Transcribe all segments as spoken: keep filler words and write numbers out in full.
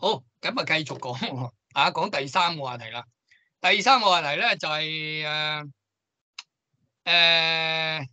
好，咁啊繼續講啊，講第三個話題啦。第三個話題咧就係誒誒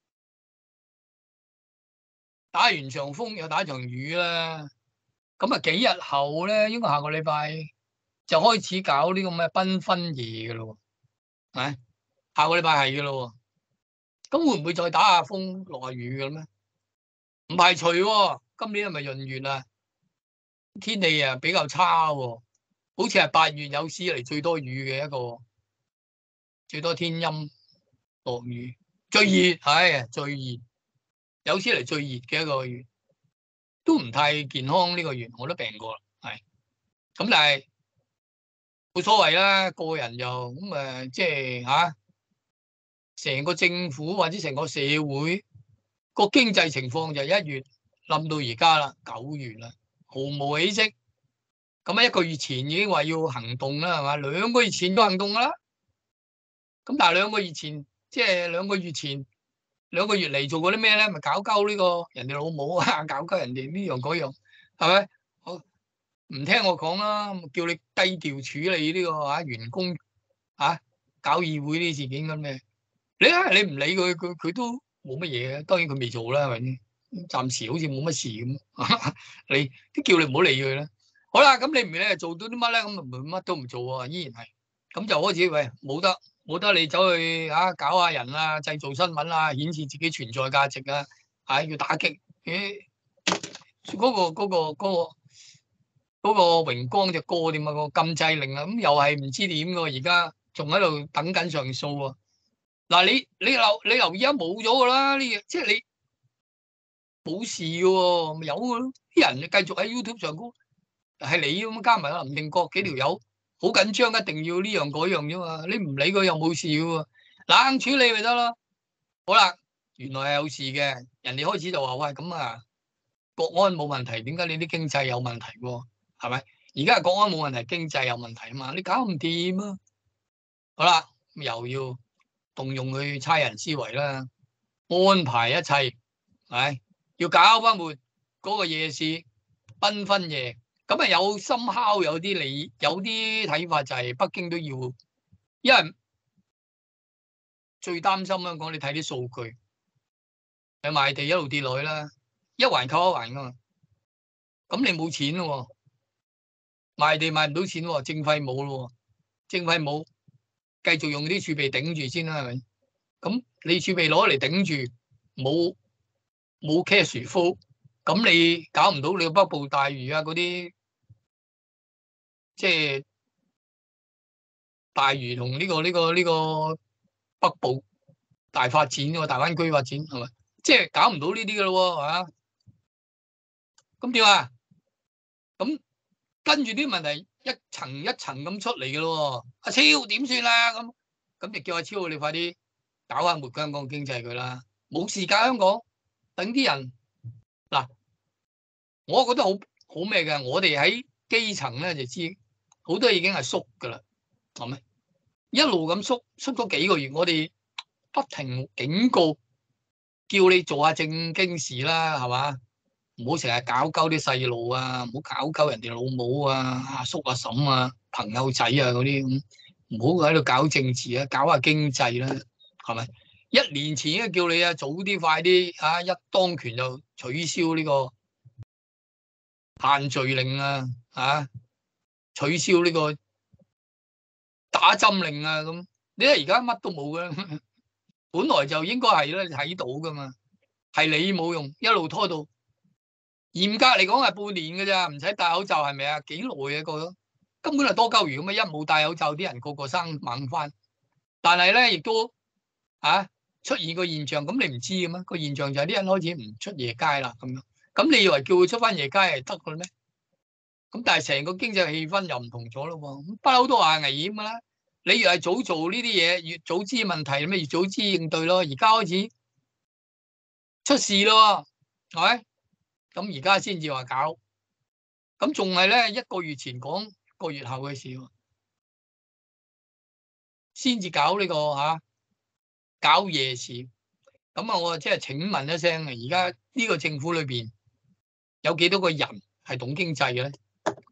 打完場風又打場雨啦。咁啊幾日後咧，應該下個禮拜就開始搞呢個咩繽紛夜嘅咯喎，係下個禮拜係嘅咯喎。咁會唔會再打下風落下雨嘅咩？唔排除喎。今年係咪閏月啊？天氣啊比較差喎，好似係八月有史以嚟最多雨嘅一個，最多天陰落雨，最熱係最熱，有史以嚟最熱嘅一個月，都唔太健康呢個月，我都病過啦，係咁，但係冇所謂啦，個人又咁誒，即係嚇成個政府或者成個社會個經濟情況就一月冧到而家啦，九月啦，毫無起色。咁啊一個月前已經話要行動啦，係嘛？兩個月前都行動啦。咁但係兩個月前，即係兩個月前兩個月嚟做過啲咩咧？咪搞鳩呢個人哋老母啊，搞鳩人哋呢樣嗰樣，係咪？我唔聽我講啦，叫你低調處理呢個啊員工啊搞議會呢啲事件咁嘅。你啊，你唔理佢，佢佢都冇乜嘢嘅。當然佢未做啦，係咪先？暫時好似冇乜事咁。你都叫你唔好理佢啦。好啦，咁你唔理係做到啲乜咧？咁咪乜都唔做啊，依然係咁就開始喂，冇得冇得你走去啊搞下人啊，製造新聞啊，顯示自己存在價值啊，啊要打擊誒嗰個嗰個嗰個嗰個榮光隻歌點啊，個禁制令啊，咁又係唔知點嘅，而家仲喺度等緊上訴啊！嗱，你你留你留意下冇咗噶啦，呢嘢即係你冇事嘅喎，咪有嘅咯，啲人就繼續喺 YouTube 上高。係你咁加埋林定國幾條友好緊張，一定要呢樣嗰樣啫嘛。你唔理佢又冇事嘅喎，冷處理咪得咯。好啦，原來係有事嘅，人哋開始就話喂咁啊，國安冇問題，點解你啲經濟有問題喎？係咪？而家係國安冇問題，經濟有問題啊嘛，你搞唔掂啊！好啦，又要動用佢差人思維啦，安排一切，係要搞翻活嗰個夜市繽紛夜。咁啊有深烤有啲理有啲睇法就係北京都要，因為最擔心香港你睇啲數據，你賣地一路跌落去啦，一環扣一環噶嘛，咁你冇錢咯，賣地賣唔到錢喎，政費冇咯，政費冇，繼續用啲儲備頂住先啦，係咪？咁你儲備攞嚟頂住，冇冇 cash flow，咁你搞唔到你北部大嶼啊嗰啲。即係大嶼同呢個呢個呢個北部大發展喎，大灣區發展係咪？即係搞唔到呢啲嘅咯喎，係嘛？咁點啊？咁跟住啲問題一層一層咁出嚟嘅咯喎，阿超點算啊？咁咁就叫阿超你快啲搞下活香港經濟佢啦，冇事㗎香港，等啲人嗱，我覺得好好咩嘅，我哋喺基層咧就知。好多已經係縮㗎啦，係咪？一路咁縮縮咗幾個月，我哋不停警告，叫你做下正經事啦，係嘛？唔好成日搞鳩啲細路啊，唔好搞鳩人哋老母啊、阿叔阿嬸啊、朋友仔啊嗰啲咁，唔好喺度搞政治啊，搞下經濟啦，係咪？一年前已經叫你啊，早啲快啲啊，一當權就取消呢個限聚令啊，啊！取消呢個打針令啊咁，你睇而家乜都冇嘅，本來就應該係咧睇到噶嘛，係你冇用，一路拖到嚴格嚟講係半年嘅咋，唔使戴口罩係咪啊？幾耐啊個根本係多鳩魚咁啊！一冇戴口罩，啲人個個生猛翻，但係咧亦都啊出現個現象，咁你唔知嘅咩？個現象就係啲人開始唔出夜街啦咁樣，咁你以為叫佢出翻夜街係得嘅咩？咁但係成個經濟氣氛又唔同咗咯喎，不嬲都話危險噶啦。你越係早做呢啲嘢，越早知問題，咁咪越早知應對咯。而家開始出事咯，係咪？咁而家先至話搞，咁仲係咧一個月前講，一個月後嘅事喎，先至搞呢個嚇搞夜市。咁啊，我即係請問一聲啊，而家呢個政府裏邊有幾多個人係懂經濟嘅咧？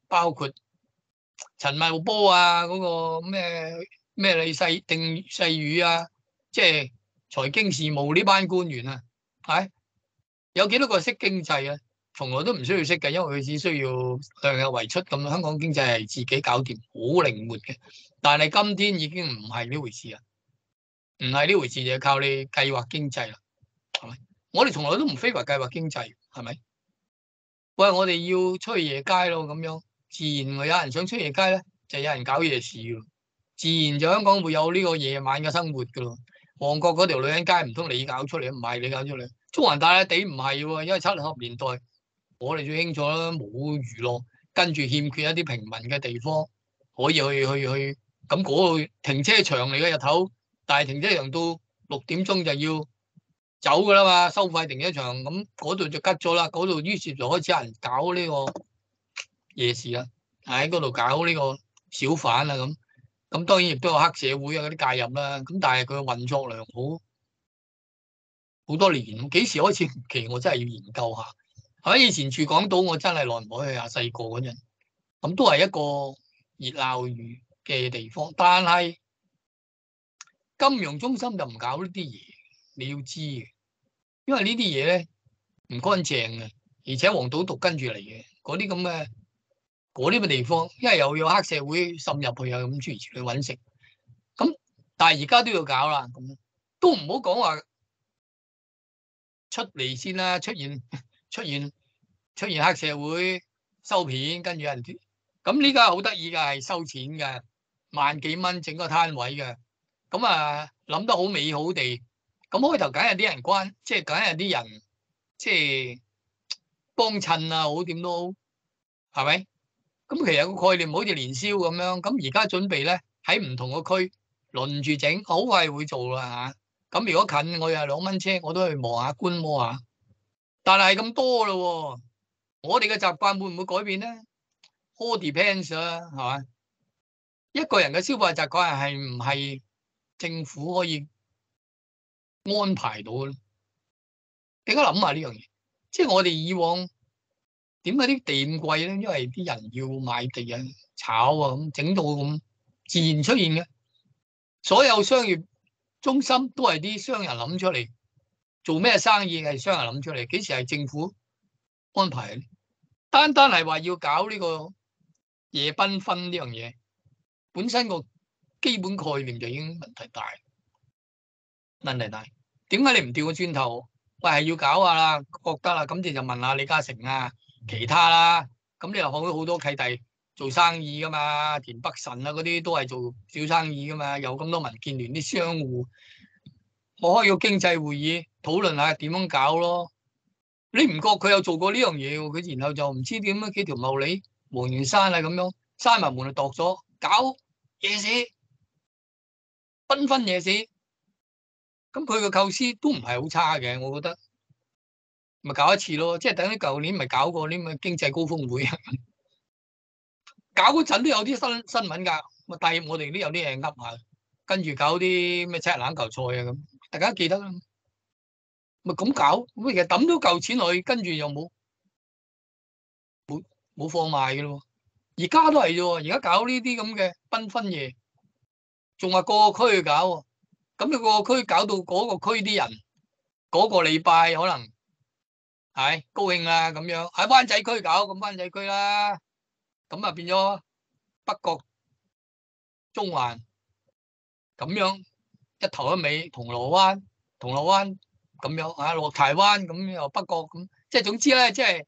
包括陳茂波啊，嗰、那個咩咩李世定世宇啊，即係財經事務呢班官員啊，係有幾多個識經濟啊？從來都唔需要識嘅，因為佢只需要量入為出咁。香港經濟係自己搞掂，好靈活嘅。但係今天已經唔係呢回事啦，唔係呢回事就係靠你計劃經濟啦，係咪？我哋從來都唔非話計劃經濟，係咪？喂，我哋要出去夜街咯，咁樣自然有人想出夜街咧，就有人搞夜市咯。自然就香港會有呢個夜晚嘅生活噶咯。旺角嗰條女人街唔通你搞出嚟，唔係你搞出嚟。中環大笪地唔係喎，因為七十年代我哋最清楚啦，冇娛樂，跟住欠缺一啲平民嘅地方可以去去去。咁嗰度停車場嚟嘅日頭，但係停車場到六點鐘就要走噶啦嘛，收費停車場，咁嗰度就吉咗啦。嗰度於是就開始有人搞呢個夜市啦，喺嗰度搞呢個小販啦咁。咁當然亦都有黑社會啊嗰啲介入啦。咁但係佢嘅運作良好，好多年，幾時開始唔奇？我真係要研究下。喺以前住港島，我真係耐唔耐去下細個嗰陣，咁都係一個熱鬧娛嘅地方。但係金融中心就唔搞呢啲嘢，你要知嘅，因為呢啲嘢咧唔乾淨嘅，而且黃賭毒跟住嚟嘅嗰啲咁嘅嗰啲嘅地方，因為又有黑社會滲入去啊，咁諸如此類揾食。咁但係而家都要搞啦，咁都唔好講話出嚟先啦，出現出現出現黑社會收片，跟住有人脫。咁呢家好得意㗎，係收錢嘅，萬幾蚊整個攤位嘅。咁啊諗得好美好地，咁開頭梗係啲人關，即係梗係啲人即係幫襯啊，好點都好，係咪？咁其實個概念好似年宵咁樣，咁而家準備咧喺唔同個區輪住整，好快會做啦嚇。咁如果近我又係兩蚊車，我都去望下觀摩下。但係咁多咯，我哋嘅習慣會唔會改變咧？All depends 啦，係嘛？一個人嘅消費習慣係唔係政府可以安排到咧？大家諗下呢樣嘢，即係我哋以往點解啲地咁貴咧？因為啲人要買地啊、炒啊咁，整到咁自然出現嘅。所有商業中心都係啲商人諗出嚟，做咩生意係商人諗出嚟，幾時係政府安排嘅？單單係話要搞呢個夜繽紛呢樣嘢，本身個基本概念就已經問題大，問題大。點解你唔調個轉頭？喂，係要搞下啦，覺得啦，咁你就問下李嘉誠啊，其他啦。咁你又學咗好多契弟做生意噶嘛？田北辰啊嗰啲都係做小生意噶嘛？有咁多民建聯啲商戶，我開個經濟會議討論下點樣搞咯。你唔覺佢有做過呢樣嘢喎？佢然後就唔知點樣幾條茂利、黃元山啊咁樣閂埋門就度咗搞夜市、繽紛夜市。咁佢個構思都唔係好差嘅，我覺得咪搞一次咯。即係等於舊年咪搞過啲咁嘅經濟高峰會啊，搞嗰陣都有啲新新聞㗎。咪但係我哋都有啲嘢噏下，跟住搞啲咩七人欖球賽啊咁，大家記得啦。咪咁搞，咁其實抌咗嚿錢落去，跟住又冇冇冇貨賣嘅咯。而家都係啫喎，而家搞呢啲咁嘅繽紛夜，仲話個個區去搞喎。咁你個個區搞到嗰個區啲人嗰個禮拜可能係高興啦咁樣，喺灣仔區搞咁灣仔區啦，咁啊變咗北角、中環咁樣一頭一尾，銅鑼灣、銅鑼灣咁樣啊，落柴灣咁又北角咁，即係總之咧，即係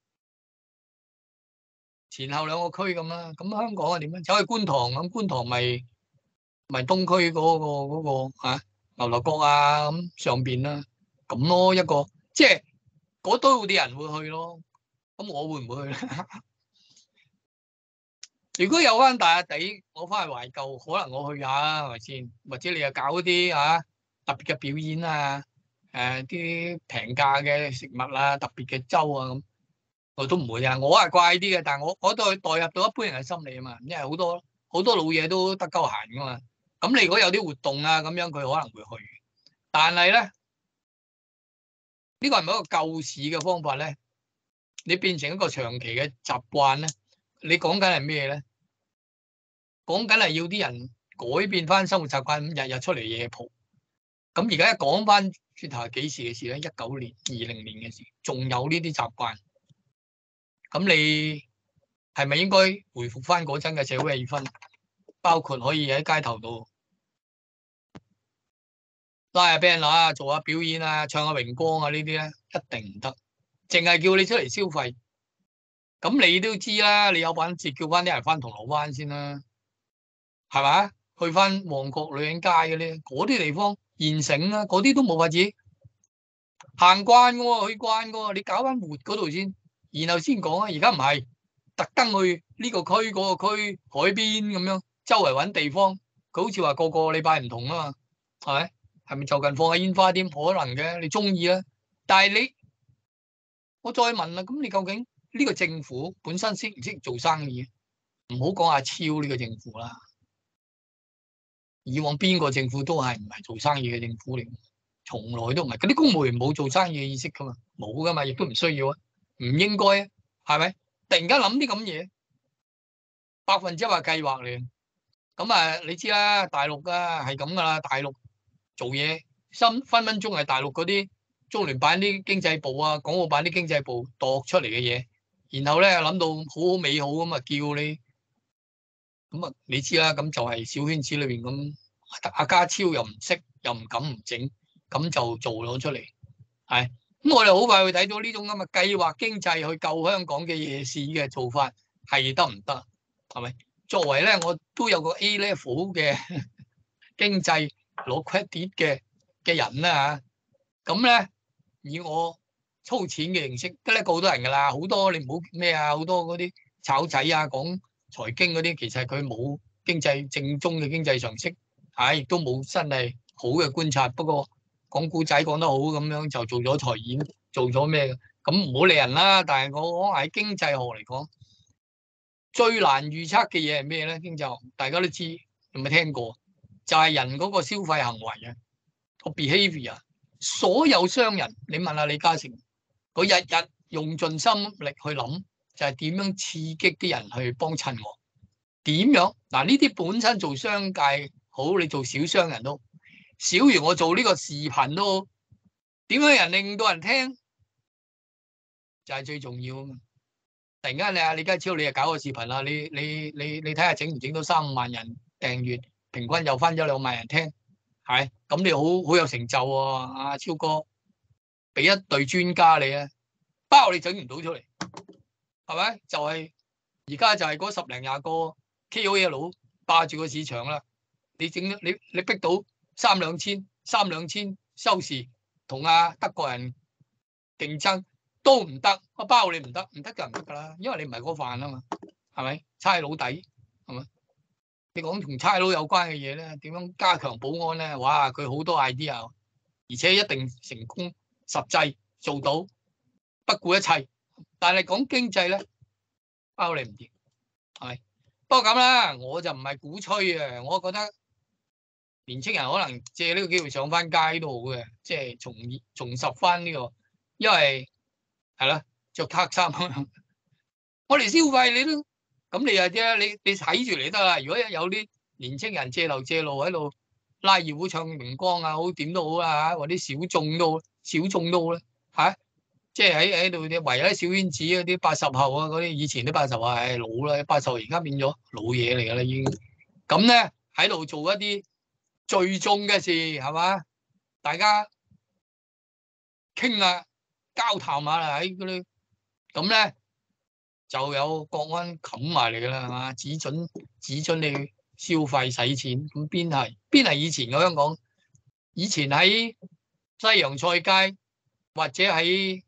前後兩個區咁啦。咁香港係點樣？走去觀塘咁，觀塘咪咪東區嗰個嗰個啊牛頭角啊咁上邊啦，咁咯一個，即係嗰堆啲人會去咯。咁我會唔會去咧？如果有翻大笪地，我翻去懷舊，可能我去下係咪先？或者你又搞啲啊特別嘅表演啊，誒啲平價嘅食物啊，特別嘅粥啊咁，我都唔會啊。我係怪啲嘅，但係我我都代入到一般人嘅心理啊嘛，因為好多好多老嘢都得鳩閒噶嘛。咁你如果有啲活動啊咁樣，佢可能會去。但係咧，呢個係咪一個救市嘅方法咧？你變成一個長期嘅習慣咧， 你講緊係咩咧？講緊係要啲人改變翻生活習慣，日日出嚟夜蒲。咁而家一講翻轉頭係幾時嘅事咧？一九年、二零年嘅事，仲有呢啲習慣。咁你係咪應該回復翻嗰陣嘅社會氣氛？包括可以喺街頭度拉下 band 啊，做下表演啊，唱下榮光啊，呢啲咧一定唔得。淨係叫你出嚟消費，咁你都知啦。你有品節叫翻啲人翻銅鑼灣先啦，係咪？去翻旺角女人街嘅咧，嗰啲地方現成啦，嗰啲都冇法子行慣嘅喎，去慣嘅喎。你搞翻活嗰度先，然後先講啊。而家唔係特登去呢個區嗰個區海邊咁樣，周圍揾地方。佢好似話個個禮拜唔同啊嘛，係咪？係咪就近放下煙花添？可能嘅，你中意啦。但係你，我再問啦，咁你究竟呢個政府本身識唔識做生意？唔好講阿超呢個政府啦，以往邊個政府都係唔係做生意嘅政府嚟，從來都唔係。嗰啲公務員冇做生意嘅意識噶嘛，冇噶嘛，亦都唔需要啊，唔應該啊，係咪？突然間諗啲咁嘢，百分之一百計劃嚟。咁啊，你知啦，大陸啊係咁噶啦，大陸做嘢，分分分鐘係大陸嗰啲中聯辦啲經濟部啊、港澳辦啲經濟部度出嚟嘅嘢，然後咧諗到好好美好咁啊，叫你咁啊，你知啦，咁就係小圈子裏邊咁，阿家超又唔識，又唔敢唔整，咁就做咗出嚟，係咁我哋好快會睇到呢種咁嘅計劃經濟去救香港嘅夜市嘅做法係得唔得？係咪？作為咧，我都有個 A level 嘅經濟攞 credit 嘅嘅人啦嚇，咁咧以我粗淺嘅認識，得咧個好多人噶啦，好多你唔好咩啊，好多嗰啲炒仔啊，講財經嗰啲，其實佢冇經濟正宗嘅經濟常識，嚇亦都冇真係好嘅觀察。不過講古仔講得好咁樣，就做咗財演，做咗咩嘅？咁唔好理人啦。但係我講喺經濟學嚟講，最難預測嘅嘢係咩咧？經濟學大家都知，有冇聽過？就係人嗰個消費行為啊，個 behavior。所有商人，你問下李嘉誠，佢日日用盡心力去諗，就係點樣刺激啲人去幫襯我？點樣？嗱，呢啲本身做商界好，你做小商人都小如我做呢個視頻都好，點樣人令到人聽就係最重要啊嘛！突然間你阿李家超你又搞個視頻啦，你你你你睇下整唔整到三五萬人訂閱，平均又翻咗兩萬人聽，係咁你好好有成就喎，阿超哥俾一隊專家你啊，包你整唔到出嚟，係咪？就係而家就係嗰十零廿個 K O L 霸住個市場啦，你整你你逼到三兩千三兩千收視，同阿德國人競爭。都唔得，我包你唔得，唔得就唔得噶啦，因為你唔係嗰飯啊嘛，係咪？差佬底係咪？你講同差佬有關嘅嘢咧，點樣加強保安咧？哇，佢好多 idea，而且一定成功，實際做到，不顧一切。但係講經濟咧，包你唔掂，係咪？不過咁啦，我就唔係鼓吹啊，我覺得年青人可能借呢個機會上翻街都好嘅，即係重重拾翻呢個，因為。係啦，着黑衫，我哋消費你都咁你啊啫，你你睇住嚟得啦。如果有啲年青人借頭借路喺度拉二胡唱明光啊，好點都好啦嚇，或者小眾都好，小眾都好啦嚇，即係喺喺度啲圍喺小圈子嗰啲八十後啊，嗰啲以前啲八十後係老啦，八十後而家變咗老嘢嚟噶啦已經。咁咧喺度做一啲聚眾嘅事係嘛，大家傾啊。交談下啦，喺嗰啲咁咧就有國安冚埋嚟噶啦，係嘛？只准只准你消費使錢，咁邊係邊係以前嘅香港？以前喺西洋菜街或者喺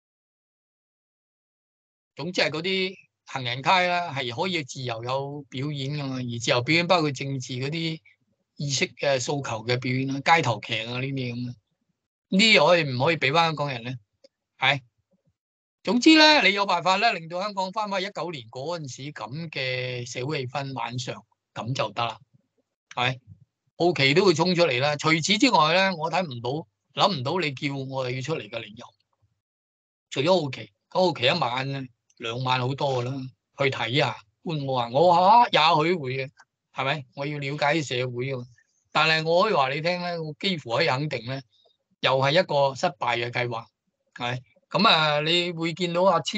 總之係嗰啲行人街啦，係可以自由有表演噶嘛？而自由表演包括政治嗰啲意識嘅訴求嘅表演啦，街頭劇啊呢啲咁啊，呢啲可以唔可以俾翻香港人咧？係，總之咧，你有辦法咧，令到香港翻返一九年嗰陣時咁嘅社會氣氛，晚上咁就得啦。係，好奇都會衝出嚟啦。除此之外咧，我睇唔到，諗唔到你叫我哋要出嚟嘅理由。除咗好奇，好奇一晚咧，兩晚好多噶啦， 去睇下觀摩啊？我嚇也許會嘅，係咪？我要了解社會㗎。但係我可以話你聽咧，我幾乎可以肯定咧，又係一個失敗嘅計劃，係咁啊！你會見到阿超，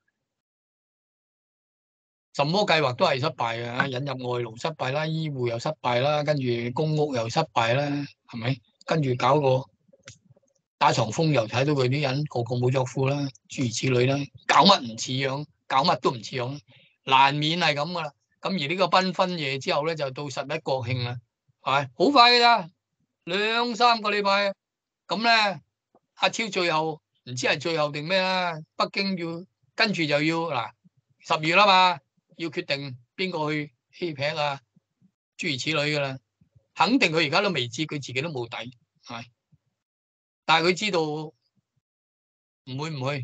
什麼計劃都係失敗嘅，引入外勞失敗啦，醫護又失敗啦，跟住公屋又失敗啦，係咪？跟住搞個打床風又睇到佢啲人個個冇着褲啦，諸如此類啦，搞乜唔似樣，搞乜都唔似樣，難免係咁噶啦。咁而呢個繽紛夜之後咧，就到十一國慶啦，係好快嘅咋，兩三個禮拜。咁咧，阿超最後唔知係最後定咩啦？北京要跟住就要嗱十月啦嘛，要決定邊個去欺劈啊，諸如此類噶啦。肯定佢而家都未知，佢自己都冇底，係。但係佢知道唔會唔會，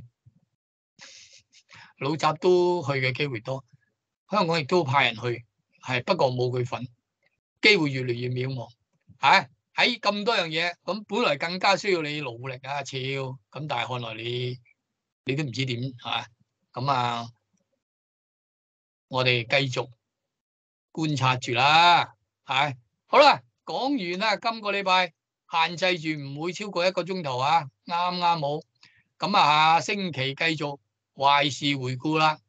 老習都去嘅機會多，香港亦都派人去，係不過冇佢份，機會越嚟越渺茫。嚇喺咁多樣嘢，咁本來更加需要你努力啊，超咁，但係看來你你都唔知點嚇，咁啊，我哋繼續觀察住啦，係好啦，講完啦，今個禮拜限制住唔會超過一個鐘頭啊，啱啱好，咁啊，下星期繼續壞事回顧啦。